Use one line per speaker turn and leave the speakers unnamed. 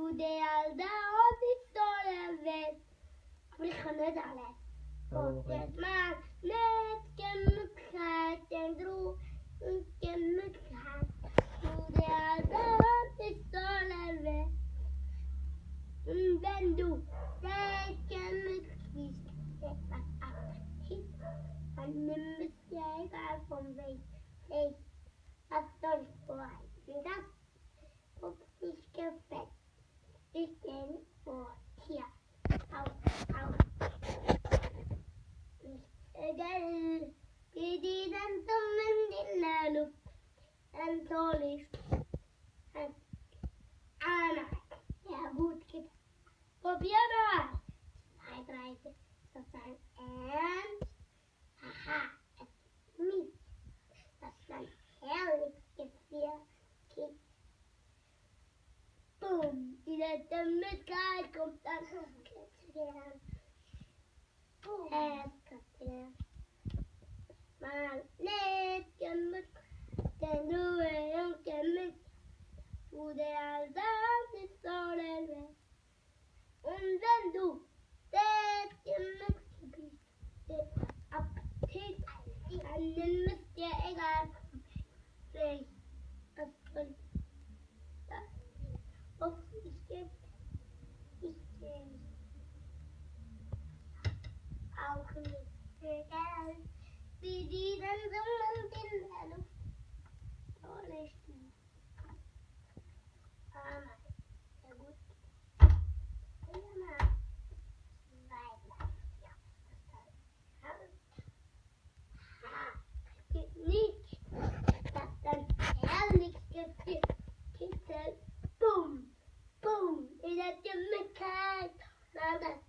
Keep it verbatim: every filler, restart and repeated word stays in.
der Alter und die tolle Welt. Aber ich kann nicht alle. Und jetzt mal nicht Gemütlichkeit, denn du und Gemütlichkeit. Du der Alter und die tolle Welt. Und wenn du nicht gemütlich bist, etwas Appetit, dann nimm es dir egal vom Weg. Hey, was soll ich bereiten? Das, ob mich gefällt. Ich bin vor hier. Auf, auf. Nicht egal, wie die dann summen in der Luft. Dann soll ich. Einmal. Ja, gut geht. Probier mal. Zwei, drei, vier. Das ist ein Ernst. Haha, es ist mies. Das ist ein herrliches Gefühl. Geht. Boom. Die letzte Möglichkeit kommt dann. Es kommt wieder. Mal nicht gemütlich. Denn du und gemütlich. Du der Saat ist so der Welt. Und wenn du der gemütlich bist, der Appetit, dann nimm es dir egal. Vielleicht, was soll das? Ob ich jetzt, ich gehe auch nicht egal, wie die dann summen in der Luft. Soll ich nicht. Ah, sehr gut. Ja, weiter. Ja, das geht nicht. Das dann herrlichste Kitzel. Boom, boom, in der Gemütlichkeit.